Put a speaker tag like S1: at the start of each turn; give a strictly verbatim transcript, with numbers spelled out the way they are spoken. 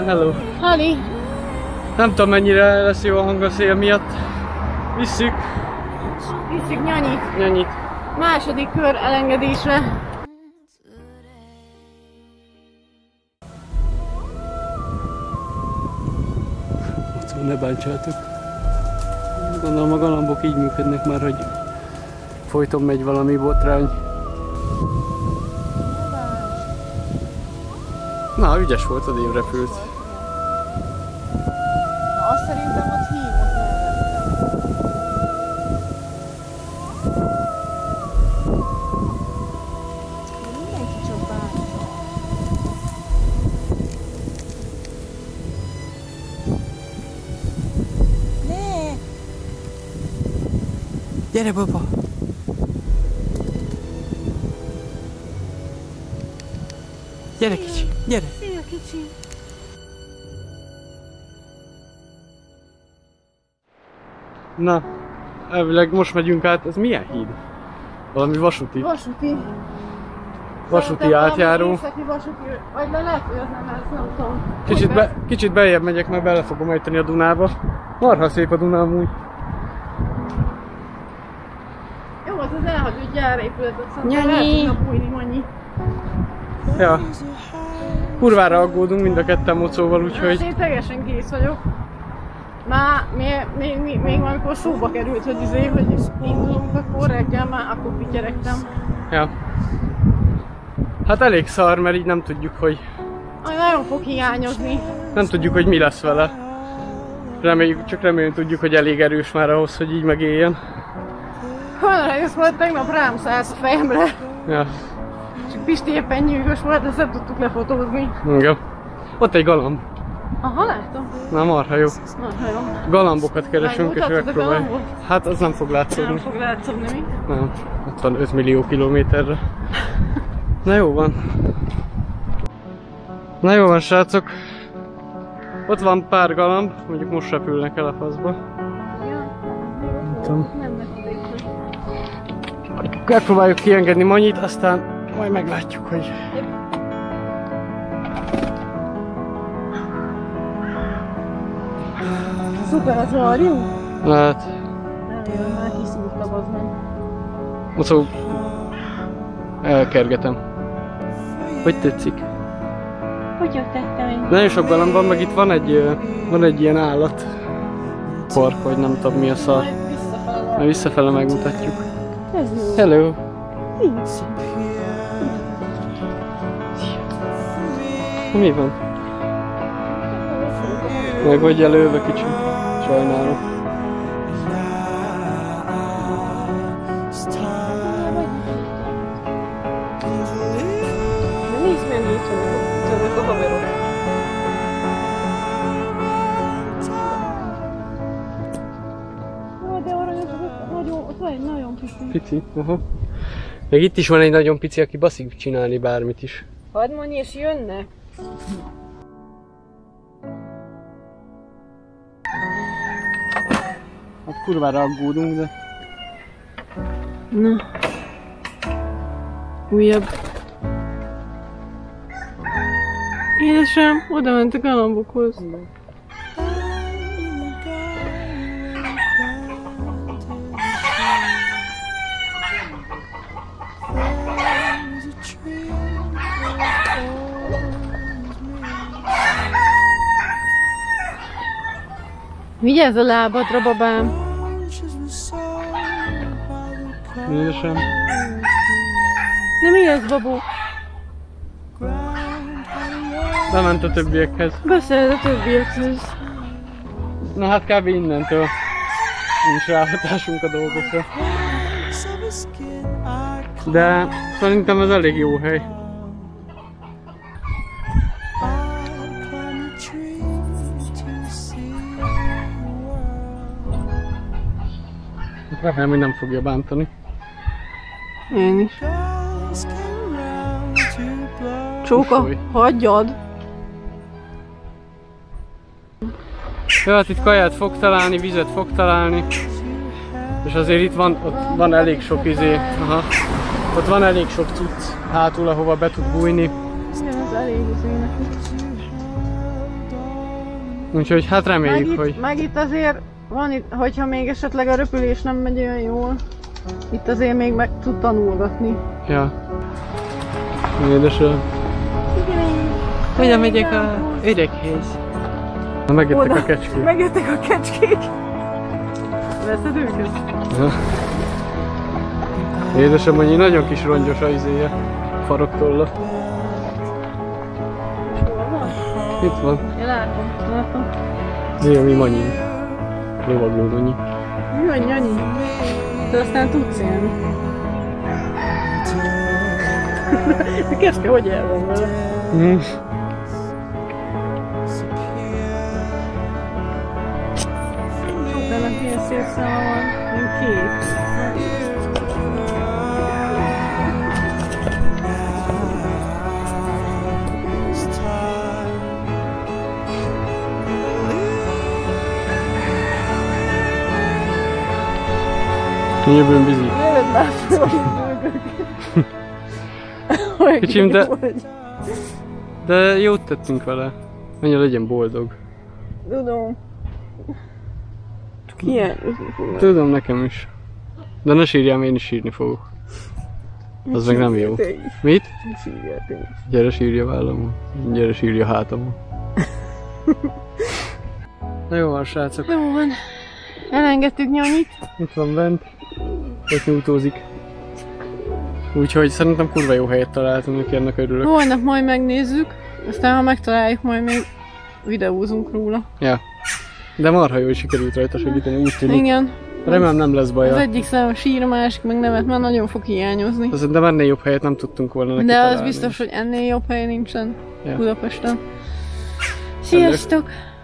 S1: hello.
S2: Hali.
S1: Nem tudom mennyire lesz jó a hang a szél miatt. Visszük.
S2: Visszük nyanyit.
S1: Nyanyit.
S2: Második kör elengedésre.
S1: Ne bántsátok. Gondolom a galambok így működnek már, hogy folyton megy valami botrány. Na, ügyes volt, odébb repült.
S2: Na, azt szerintem ott hívott el. Mindenki csak bántsa. Ne!
S1: Gyere, baba! Gyere, kicsi! Gyere!
S2: Szia, kicsi!
S1: Na, elvileg most megyünk át, ez milyen híd? Valami vasúti?
S2: Vasúti.
S1: Vasúti átjáró.
S2: Északi vasúti, vagy le lehet, hogy az nem lesz, nem tudom.
S1: Kicsit, be, kicsit beljebb megyek, meg bele fogom ejteni a Dunába. Marha szép a Duna amúgy.
S2: Jó, az az elhagyott gyárépületet, szóval
S3: Nyanyi.
S2: el tudna bújni, Manyi.
S1: Ja. Kurvára aggódunk mind a ketten mocóval,
S2: Hát
S1: úgyhogy...
S2: én teljesen kész vagyok. Már még, még, még, még amikor szóba került, hogy izé, hogy indulunk, akkor reggel már akkor pityeregtem.
S1: Ja. Hát elég szar, mert így nem tudjuk, hogy...
S2: Aj, nagyon fog hiányozni.
S1: Nem tudjuk, hogy mi lesz vele. Reméljük, csak remélem tudjuk, hogy elég erős már ahhoz, hogy így megéljen.
S2: Olyan rész volt, tegnap rám szállt a fejemre.
S1: Ja.
S2: Csak Pisti éppen nyűgös volt, ezt nem tudtuk lefotózni.
S1: Igen. Ott egy galamb.
S2: Aha, látom.
S1: Na, marha jó.
S2: Na, jó.
S1: Galambokat keresünk és
S2: Megmutattad a
S1: megpróbáljuk.
S2: galambot?
S1: Hát az nem fog látszódni.
S2: Nem fog látszódni mi?
S1: Nem. Ott van öt millió kilométerre. Na jó van. Na jó van, srácok. Ott van pár galamb, mondjuk most repülnek el a faszba. Nem tudom. Megpróbáljuk kiengedni Manyit, aztán majd meglátjuk, hogy...
S2: Szuper az arjú?
S1: Lehet.
S2: Eljön, már kiszúrtam az meg.
S1: Mocó... Elkergetem. Hogy tetszik?
S2: Hogy tettem én?
S1: Nagyon sok galamb van, meg itt van egy, ö, van egy ilyen állat park, vagy nem tudom mi a szar.
S2: Majd visszafele.
S1: Na, visszafele megmutatjuk.
S2: Ez jó.
S1: Hello!
S2: Nincs.
S1: Mi van? Meg vagy jelölve kicsi. Sajnálom.
S2: De nézd meg, nincsenek a haverok. Jó, de aranyos, ott nagyon, ott van egy nagyon pici.
S1: Pici, aha. Még itt is van egy nagyon pici, aki baszik csinálni bármit is.
S2: Hadd mondj, és jönnek.
S1: Hát kurvára aggódunk, de...
S2: Na. Újabb. Édesem, oda ment a galambokhoz. Vigyázz a lábadra, babám!
S1: Édesem.
S2: De mi ez, babó?
S1: Bement a többiekhez.
S2: Beszéled a többiekhez.
S1: Na hát kb. Innentől nincs ráhatásunk a dolgokra. De szerintem ez elég jó hely. Remélem, hogy nem fogja bántani.
S2: Én is. Csóka, hagyjad!
S1: Jó, hát itt kaját fog találni, vizet fog találni. És azért itt van, ott van elég sok izé, aha. Ott van elég sok cucc hátul, ahova be tud bújni.
S2: Igen, ez elég izé neki.
S1: Úgyhogy hát reméljük,
S2: meg itt,
S1: hogy...
S2: meg itt azért van itt, hogyha még esetleg a röpülés nem megy olyan jól, itt azért még meg tud tanulgatni.
S1: Ja. Édesem. Hogyan megyek a öreghez? Na, megjöttek
S2: Oda.
S1: a kecskék.
S2: Megjöttek a kecskék. Veszed őket?
S1: Ja. Édesem, annyi nagyon kis rongyos a izéje. Faroktolla.
S2: Hol van?
S1: Itt van.
S2: Én látom, látom.
S1: Zéja, mi manyi. Lovagló manyi.
S2: Mi vagy Nyanyi? Te aztán tudsz élni. A kecske hogy el van vele?
S1: Mm.
S2: Ennek ilyen szép szeme van, ilyen kék.
S1: Jövőn bizi.
S2: Jövőd már fel, hogy
S1: Kicsim, de-
S2: vagy.
S1: De jót tettünk vele. Mennyire legyen boldog.
S2: Tudom. Csak hiányozni fognak.
S1: Tudom, nekem is. De ne sírjál, én is sírni fogok. Az meg nem jó.
S2: Te is.
S1: Mit?
S2: Sírjál te is.
S1: Gyere sírja vállamon. Gyere sírja hátamon. Na jó van, srácok.
S2: Jó van. Elengedtük Nyanyit.
S1: Itt van bent. Ott nyújtózik. Úgyhogy szerintem kurva jó helyet találtunk, neki ennek örülök.
S2: Holnap majd megnézzük, aztán ha megtaláljuk, majd még videózunk róla.
S1: Ja. De marha jó, hogy sikerült rajta segíteni, úgy tűnik.
S2: Igen.
S1: Remélem nem lesz
S2: Az
S1: baja.
S2: egyik szám sír, a másik meg nevet, mert nagyon fog hiányozni.
S1: Az, de ennél jobb helyet nem tudtunk volna neki
S2: De
S1: találni.
S2: az biztos, hogy ennél jobb hely nincsen
S1: Ja.
S2: Budapesten. Sziasztok!